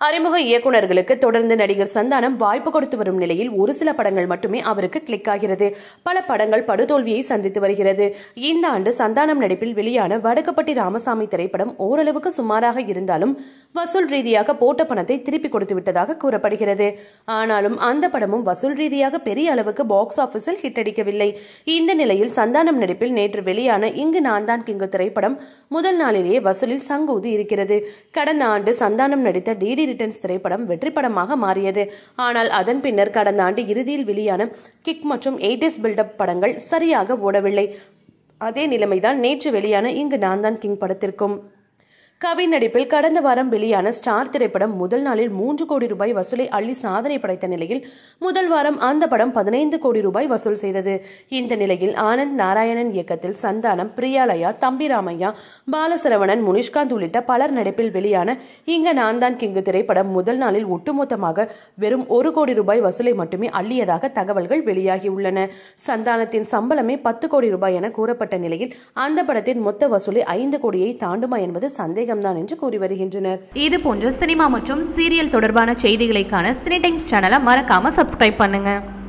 அறிமுக இயக்குநர்களுக்கு தொடர்ந்து நடிகர் சந்தானம் வாய்ப்பு கொடுத்து வரும் நிலையில் ஒரு சில படங்கள் மட்டுமே அவருக்கு கிளிக் ஆகிறது. பல படங்கள் படுதோல்வியை சந்தித்து வருகிறது. இந்த ஆண்டு சந்தானம் நடிப்பில் வெளியான வடக்குப்பட்டி ராமசாமி திரைப்படம் ஓரளவுக்கு சுமாராக இருந்தாலும் வசூல் ரீதியாக போட்ட பணத்தை திருப்பி கொடுத்து விட்டதாக கூறப்படுகிறது. ஆனாலும் அந்த படமும் வசூல் ரீதியாக பெரிய அளவுக்கு பாக்ஸ் ஆபீஸில் ஹிட் அடிக்கவில்லை. இந்த நிலையில் சந்தானம் நடிப்பில் நேற்று வெளியான இங்கு நான் தான் கிங்கு திரைப்படம் முதல் நாளிலேயே வசூலில் சங்கூதி இருக்கிறது. கடந்த ஆண்டு சந்தானம் நடித்த டிடி ரிட்டர்ன்ஸ் திரைப்படம் வெற்றி படமாக மாறியது. ஆனால் அதன் பின்னர் கடந்த ஆண்டு இறுதியில் வெளியான கிக் மற்றும் 80s பில்டப் படங்கள் சரியாக ஓடவில்லை. அதே நிலைமைதான் நேற்று வெளியான இங்கு நான் தான் கிங் படத்திற்கும். கவின் நடிப்பில் கடந்த வாரம் வெளியான ஸ்டார் திரைப்படம் முதல் நாளில் 3 கோடி ரூபாய் வசூலை அள்ளி சாதனை படைத்த நிலையில் முதல் வாரம் அந்த படம் 15 கோடி ரூபாய் வசூல் செய்தது. இந்த நிலையில் ஆனந்த் நாராயணன் இயக்கத்தில் சந்தானம், பிரியாலயா, தம்பி ராமையா, பாலசரவணன், முனிஷ்காந்த் உள்ளிட்ட பலர் நடிப்பில் வெளியான இங்க நான் தான் கிங்கு திரைப்படம் முதல் நாளில் ஒட்டுமொத்தமாக வெறும் 1 கோடி ரூபாய் வசூலை மட்டுமே அள்ளியதாக தகவல்கள் வெளியாகியுள்ளன. சந்தானத்தின் சம்பளமே 10 கோடி ரூபாய் என கூறப்பட்ட நிலையில் அந்த படத்தின் மொத்த வசூலை 5 கோடியை தாண்டுமா என்பது சந்தேகம் தான் என்று கூறி வருகின்றனர். இது போன்ற சினிமா மற்றும் சீரியல் தொடர்பான செய்திகளை காண சினி டைம்ஸ் சேனலை மறக்காம சப்ஸ்கிரைப் பண்ணுங்க.